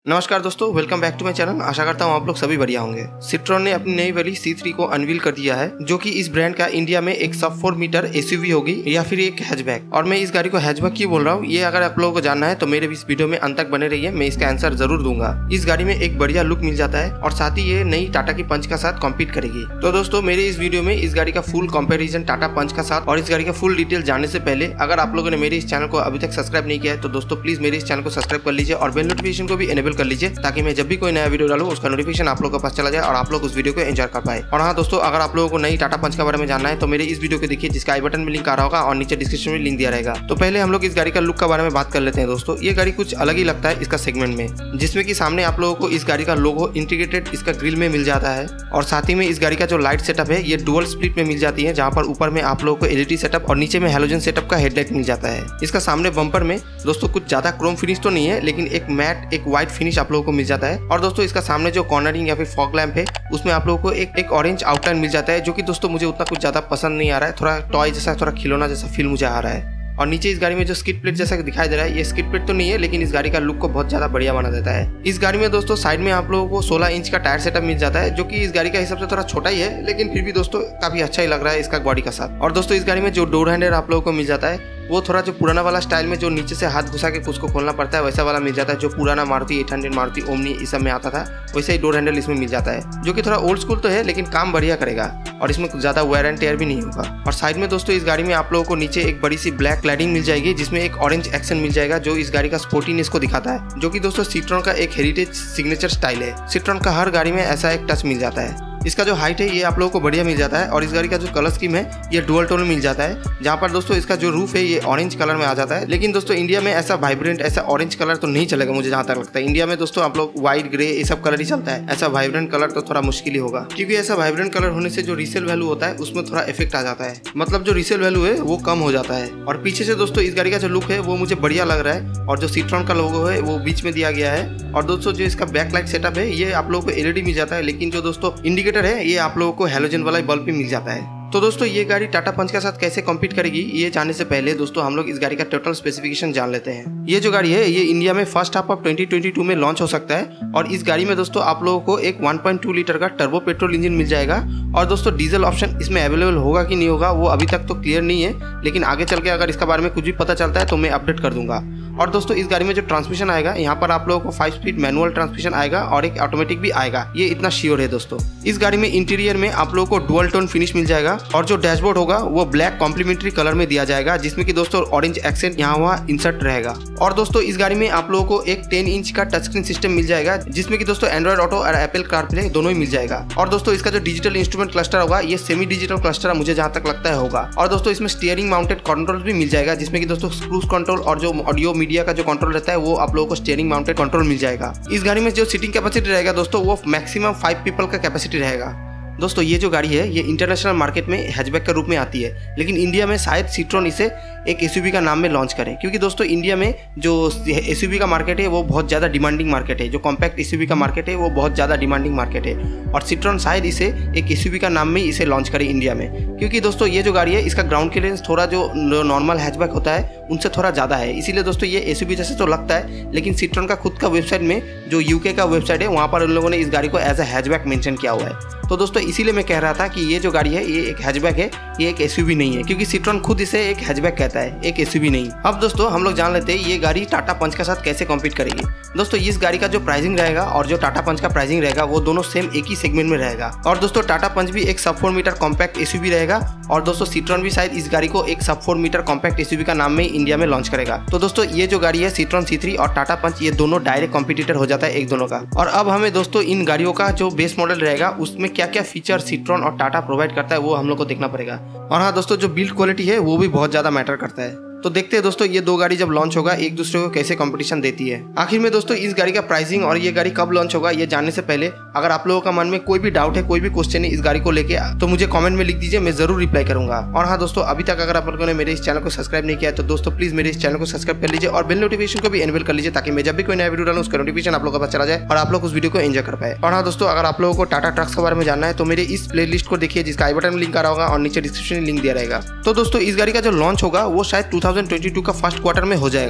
नमस्कार दोस्तों, welcome back to my channel. आशा करता हूँ आप लोग सभी बढ़िया होंगे। सिट्रॉन ने अपनी नई वाली C3 को अनवील कर दिया है, जो कि इस ब्रांड का इंडिया में एक सब 4 मीटर एसयूवी होगी या फिर एक हैचबैक। और मैं इस गाड़ी को हैचबैक क्यों बोल रहा हूँ, ये अगर आप लोगों को जानना है तो मेरे इस वीडियो में अंत तक बने रहिए, मैं इसका आंसर जरूर दूंगा। इस गाड़ी में एक बढ़िया लुक मिल जाता है और साथ ही ये नई टाटा की पंच का साथ कॉम्पीट करेगी। तो दोस्तों, मेरे इस वीडियो में इस गाड़ी का फुल कंपेरिजन टाटा पंच का साथ और इस गाड़ी का फुल डिटेल जानने से पहले अगर आप लोगों ने मेरे इस चैनल को अभी तक सब्सक्राइब नहीं किया है तो दोस्तों प्लीज मेरे इस चैनल को सब्सक्राइब कर लीजिए और बेल नोटिफिकेशन को भी एनेबल कर लीजिए, ताकि जब भी कोई नया वीडियो डालूं उसका नोटिफिकेशन आप लोगों के पास चला जाए और आप लोग उस वीडियो को एंजॉय कर पाए। और हाँ दोस्तों, अगर आप लोगों को नई टाटा पंच के बारे में जानना है तो मेरे इस वीडियो को देखिए, जिसका आई बटन में लिंक आ रहा होगा और नीचे डिस्क्रिप्शन में लिंक दिया रहेगा। तो पहले हम लोग इस गाड़ी का लुक के बारे में बात कर लेते हैं। दोस्तों, ये गाड़ी कुछ अलग ही लगता है इसका सेगमेंट में, जिसमें कि सामने आप लोगों को इस गाड़ी का लोगो इंटीग्रेटेड इसका ग्रिल में मिल जाता है और साथ ही में इस गाड़ी का जो लाइट सेटअप है ये डुअल स्प्लिट में मिल जाती है, जहाँ पर ऊपर में आप लोगों को एलईडी सेटअप और नीचे में हैलोजन सेटअप का हेडलाइट मिल जाता है। इसका सामने बम्पर में दोस्तों कुछ ज्यादा क्रोम फिनिश तो नहीं है, लेकिन एक मैट एक व्हाइट फिनिश आप लोगों को मिल जाता है। और दोस्तों, इसका सामने जो कॉर्नरिंग या फिर फॉग लैंप है उसमें आप लोगों को एक ऑरेंज आउटलाइन मिल जाता है, जो कि दोस्तों मुझे उतना कुछ ज्यादा पसंद नहीं आ रहा है। थोड़ा टॉय जैसा, थोड़ा खिलौना जैसा फील मुझे आ रहा है। और नीचे इस गाड़ी में जो स्किड प्लेट जैसा दिखाई दे रहा है, ये स्किड प्लेट तो नहीं है, लेकिन इस गाड़ी का लुक को बहुत ज्यादा बढ़िया बना देता है। इस गाड़ी में दोस्तों साइड में आप लोगों को 16 इंच का टायर सेटअप मिल जाता है, जो कि इस गाड़ी का हिसाब से थोड़ा छोटा ही है, लेकिन फिर भी दोस्तों काफी अच्छा ही लग रहा है इसका बॉडी का साथ। और दोस्तों, इस गाड़ी में जो डोर हैंडल आप लोगों को मिल जाता है वो थोड़ा जो पुराना वाला स्टाइल में जो नीचे से हाथ घुसा के उसको खोलना पड़ता है वैसा वाला मिल जाता है, जो पुराना मारुति 800 मारुति ओमनी इस सब में आता था वैसे ही डोर हैंडल इसमें मिल जाता है, जो कि थोड़ा ओल्ड स्कूल तो है लेकिन काम बढ़िया करेगा और इसमें ज्यादा वेयर एंड टेयर भी नहीं होगा। और साइड में दोस्तों इस गाड़ी में आप लोगों को नीचे एक बड़ी सी ब्लैक क्लैडिंग मिल जाएगी, जिसमें एक ऑरेंज एक्सेंट मिल जाएगा, जो इस गाड़ी का स्पोर्टीनेस को दिखाता है, जो कि दोस्तों सिट्रॉन का एक हेरिटेज सिग्नेचर स्टाइल है। सिट्रॉन का हर गाड़ी में ऐसा एक टच मिल जाता है। इसका जो हाइट है ये आप लोगों को बढ़िया मिल जाता है और इस गाड़ी का जो कलर स्कीम है ये डुअल टोन में मिल जाता है, जहाँ पर दोस्तों इसका जो रूफ है ये ऑरेंज कलर में आ जाता है। लेकिन दोस्तों इंडिया में ऐसा वाइब्रेंट ऐसा ऑरेंज कलर तो नहीं चलेगा, मुझे जहाँ तक लगता है। इंडिया में दोस्तों आप लोग व्हाइट ग्रे ये सब कलर ही चलता है, ऐसा वाइब्रेंट कलर तो थोड़ा मुश्किल ही होगा, क्योंकि ऐसा वाइब्रेंट कलर होने से जो रीसेल वैल्यू होता है उसमें थोड़ा इफेक्ट आ जाता है, मतलब जो रीसेल वैल्यू है वो कम हो जाता है। और पीछे से दोस्तों इस गाड़ी का जो लुक है वो मुझे बढ़िया लग रहा है और जो सिट्रॉन का लोगो है वो बीच में दिया गया है। और दोस्तों जो इसका बैक लाइट सेटअप है ये आप लोगों को एलईडी मिल जाता है, लेकिन जो दोस्तों इंडिकेटर है ये आप लोगों को हैलोजन वाला बल्ब भी मिल जाता है। तो दोस्तों ये गाड़ी टाटा पंच के साथ कैसे कॉम्पीट करेगी ये जानने से पहले दोस्तों हम लोग इस गाड़ी का टोटल स्पेसिफिकेशन जान लेते हैं। ये जो गाड़ी है ये इंडिया में फर्स्ट हाफ ऑफ 2022 में लॉन्च हो सकता है और इस गाड़ी में दोस्तों आप लोगों को एक 1.2 लीटर का टर्बो पेट्रोल इंजन मिल जाएगा। और दोस्तों डीजल ऑप्शन इसमें अवेलेबल होगा कि नहीं होगा वो अभी तक तो क्लियर नहीं है, लेकिन आगे चल के अगर इसके बारे में कुछ भी पता चलता है तो मैं अपडेट कर दूंगा। और दोस्तों इस गाड़ी में जो ट्रांसमिशन आएगा यहाँ पर आप लोगों को 5 स्पीड मैनुअल ट्रांसमिशन आएगा और एक ऑटोमेटिक भी आएगा, ये इतना श्योर है दोस्तों। इस गाड़ी में इंटीरियर में आप लोगों को डुअल टोन फिनिश मिल जाएगा और जो डैशबोर्ड होगा वो ब्लैक कॉम्प्लीमेंट्री कलर में दिया जाएगा, जिसमें कि दोस्तों ऑरेंज एक्सेंट यहाँ वहाँ इंसर्ट रहेगा। और दोस्तों इस गाड़ी में आप लोगों को एक 10 इंच का टच स्क्रीन सिस्टम मिल जाएगा, जिसमें कि दोस्तों एंड्रॉइड ऑटो और एप्पल कारप्ले दोनों ही मिल जाएगा। और दोस्तों इसका जो डिजिटल इंस्ट्रूमेंट क्लस्टर होगा ये सेमी डिजिटल क्लस्टर मुझे जहाँ तक लगता है होगा। और दोस्तों इसमें स्टीयरिंग माउंटेड कंट्रोल भी मिल जाएगा, जिसमें कि दोस्तों क्रूज कंट्रोल और जो ऑडियो मीडिया का जो कंट्रोल रहता है वो आप लोगों को स्टीयरिंग माउंटेड कंट्रोल मिल जाएगा। इस गाड़ी में जो सीटिंग कैपेसिटी रहेगा दोस्तों वो मैक्सिमम 5 पीपल का कैपेसिटी रहेगा। दोस्तों ये जो गाड़ी है ये इंटरनेशनल मार्केट में हैचबैक के रूप में आती है, लेकिन इंडिया में शायद सिट्रॉन इसे एक एसयूवी का नाम में लॉन्च करें, क्योंकि दोस्तों इंडिया में जो एसयूवी का मार्केट है वो बहुत ज़्यादा डिमांडिंग मार्केट है, जो कॉम्पैक्ट एसयूवी का मार्केट है वो बहुत ज़्यादा डिमांडिंग मार्केट है और सिट्रॉन शायद इसे एक एसयूवी का नाम में इसे लॉन्च करे इंडिया में। क्योंकि दोस्तों ये जो गाड़ी है इसका ग्राउंड क्लियरेंस थोड़ा जो नॉर्मल हैचबैक होता है उनसे थोड़ा ज़्यादा है, इसीलिए दोस्तों ये एसयूवी जैसे तो लगता है, लेकिन सिट्रॉन का खुद का वेबसाइट में जो यूके का वेबसाइट है वहाँ पर उन लोगों ने इस गाड़ी को एज अ हैचबैक मेंशन किया हुआ है। तो दोस्तों इसीलिए मैं कह रहा था कि ये जो गाड़ी है ये एक हैचबैक है, ये एक एसयूवी नहीं है, क्योंकि सिट्रॉन खुद इसे एक हैचबैक कहता है, एक एसयूवी नहीं। अब दोस्तों हम लोग जान लेते हैं ये गाड़ी टाटा पंच के साथ कैसे कॉम्पीट करेगी। दोस्तों इस गाड़ी का जो प्राइसिंग रहेगा और जो टाटा पंच का प्राइसिंग रहेगा वो दोनों सेम एक ही सेगमेंट में रहेगा। और दोस्तों टाटा पंच भी एक सब 4 मीटर कॉम्पैक्ट एसयूवी रहेगा और दोस्तों सिट्रॉन भी शायद इस गाड़ी को एक सब 4 मीटर कॉम्पैक्ट एसयूवी का नाम में इंडिया में लॉन्च करेगा। तो दोस्तों ये जो गाड़ी है सिट्रॉन C3 और टाटा पंच ये दोनों डायरेक्ट कॉम्पिटिटर हो जाता है एक दोनों का। और अब हमें दोस्तों इन गाड़ियों का जो बेस मॉडल रहेगा उसमें क्या क्या फीचर सिट्रॉन और टाटा प्रोवाइड करता है वो हम लोग को देखना पड़ेगा। और हाँ दोस्तों जो बिल्ड क्वालिटी है वो भी बहुत ज्यादा मैटर करता है। तो देखते हैं दोस्तों ये दो गाड़ी जब लॉन्च होगा एक दूसरे को कैसे कंपटीशन देती है। आखिर में दोस्तों इस गाड़ी का प्राइसिंग और ये गाड़ी कब लॉन्च होगा ये जानने से पहले अगर आप लोगों का मन में कोई भी डाउट है, कोई भी क्वेश्चन है इस गाड़ी को लेके, तो मुझे कमेंट में लिख दीजिए, मैं जरूर रिप्लाई करूंगा। और हाँ दोस्तों अभी तक अगर आप लोगों ने मेरे इस चैनल को सब्सक्राइब नहीं किया है तो दोस्तों प्लीज मेरे इस चैनल को सब्सक्राइब कर लीजिए और बेल नोटिफिकेशन को भी एनेबल कर लीजिए, ताकि मैं जब भी कोई नया वीडियो डालूं उसका नोटिफिकेशन आप लोगों के पास चला जाए और आप लोग उस वीडियो को एंजॉय कर पाए। और हाँ दोस्तों अगर आप लोगों को टाटा ट्रक्स के बारे में जानना है तो मेरे इस प्लेलिस्ट को देखिए, जिसका आई बटन में लिंक आ रहा होगा और नीचे डिस्क्रिप्शन में लिंक दिया रहेगा। तो दोस्तों इस गाड़ी का जो लॉन्च होगा वो शायद 2022 का फर्स्ट क्वार्टर में हो जाएगा।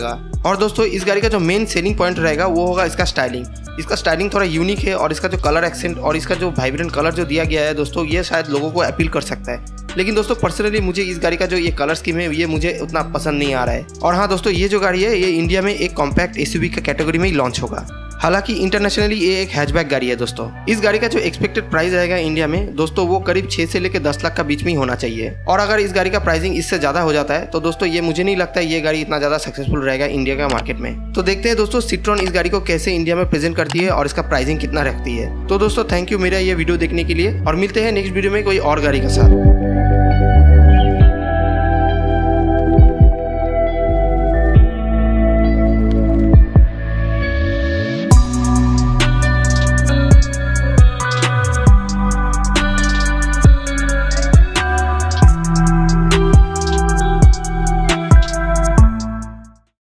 और दोस्तों इस गाड़ी का जो मेन सेलिंग पॉइंट रहेगा वो होगा इसका स्टाइलिंग। इसका स्टाइलिंग थोड़ा यूनिक है और इसका जो कलर एक्सेंट और इसका जो वाइब्रेंट कलर जो दिया गया है दोस्तों, ये शायद लोगों को अपील कर सकता है। लेकिन दोस्तों पर्सनली मुझे इस गाड़ी का जो ये कलर स्कीम है ये मुझे उतना पसंद नहीं आ रहा है। और हाँ दोस्तों, ये जो गाड़ी है ये इंडिया में एक कॉम्पैक्ट एसयूवी का कैटेगरी में ही लॉन्च होगा। हालांकि इंटरनेशनली ये एक हैचबैक गाड़ी है दोस्तों। इस गाड़ी का जो एक्सपेक्टेड प्राइस रहेगा इंडिया में दोस्तों वो करीब 6 से लेकर 10 लाख का बीच में ही होना चाहिए। और अगर इस गाड़ी का प्राइसिंग इससे ज्यादा हो जाता है तो दोस्तों ये मुझे नहीं लगता ये गाड़ी इतना ज्यादा सक्सेसफुल रहेगा इंडिया का मार्केट में। तो देखते हैं दोस्तों सिट्रोन इस गाड़ी को कैसे इंडिया में प्रेजेंट करती है और इसका प्राइसिंग कितना रखती है। तो दोस्तों थैंक यू मेरा ये वीडियो देखने के लिए और मिलते हैं नेक्स्ट वीडियो में कोई और गाड़ी के साथ।